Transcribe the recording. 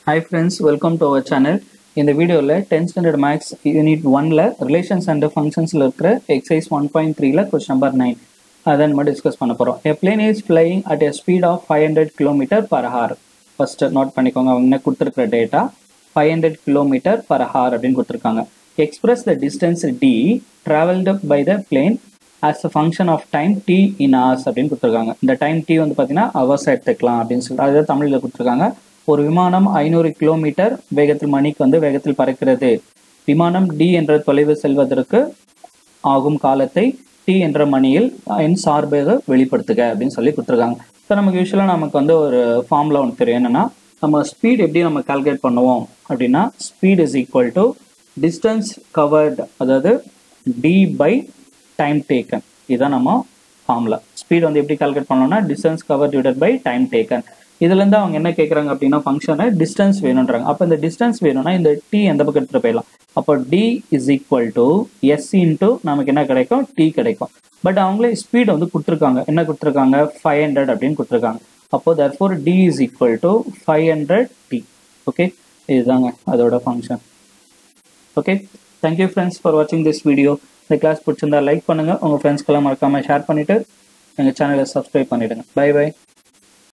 Hi friends, welcome to our channel. இந்த வீடியோவில் 10th standard maths unit 1ல relations and functionsல இருக்கிற exercise 1.3ல question number 9 அதை நம்ம டிஸ்கஸ் பண்ண போகிறோம். A plane is flying at a speed of 500 km per hour. First note பண்ணிக்கோங்க, அவங்க கொடுத்துருக்கிற டேட்டா 500 km per hour அப்படின்னு கொடுத்துருக்காங்க. Express the distance d traveled by the plane as a function of time t in hours அப்படின்னு கொடுத்துருக்காங்க. இந்த time t வந்து பார்த்தீங்கன்னா ஹவர்ஸ் எடுத்துக்கலாம் அப்படின்னு சொல்லி அதை தமிழில் கொடுத்துருக்காங்க. ஒரு விமானம் 500 கிலோமீட்டர் வேகத்தில் மணிக்கு வந்து வேகத்தில் பறக்கிறது. விமானம் டி என்ற தொலைவு செல்வதற்கு ஆகும் காலத்தை டி என்ற மணியில் என் சார்பாக வெளிப்படுத்துக அப்படின்னு சொல்லி கொடுத்துருக்காங்க. ஸோ நமக்கு யூஸ்வலாக நமக்கு வந்து ஒரு ஃபார்முலா ஒன்று தெரியும். என்னன்னா நம்ம ஸ்பீட் எப்படி நம்ம கால்குலேட் பண்ணுவோம் அப்படின்னா speed is equal to distance covered, அதாவது டி பை டைம் டேக்கன். இதுதான் நம்ம ஃபார்முலா. ஸ்பீட் வந்து எப்படி கால்குலேட் பண்ணோம்னா distance cover divided by time taken. இதுலேருந்து அவங்க என்ன கேட்குறாங்க அப்படின்னா ஃபங்க்ஷனை டிஸ்டன்ஸ் வேணுன்றாங்க. அப்போ இந்த டிஸ்டன்ஸ் வேணும்னா இந்த டி எந்த பக்கம் எடுத்துகிட்டு போயிடலாம். அப்போ d is equal to s into நமக்கு என்ன கிடைக்கும், டி கிடைக்கும். பட் அவங்களே ஸ்பீட் வந்து கொடுத்துருக்காங்க. என்ன கொடுத்துருக்காங்க, 500 அப்படின்னு கொடுத்துருக்காங்க. அப்போ therefore d is equal to 500 t. Okay, இதுதாங்க அதோட function. Okay, thank you friends for வாட்சிங் திஸ் வீடியோ. இந்த கிளாஸ் பிடிச்சிருந்தா லைக் பண்ணுங்கள், உங்கள் ஃப்ரெண்ட்ஸ்க்கெல்லாம் மறக்காமல் ஷேர் பண்ணிவிட்டு எங்கள் சேனலை சப்ஸ்கிரைப் பண்ணிவிடுங்க. Bye by.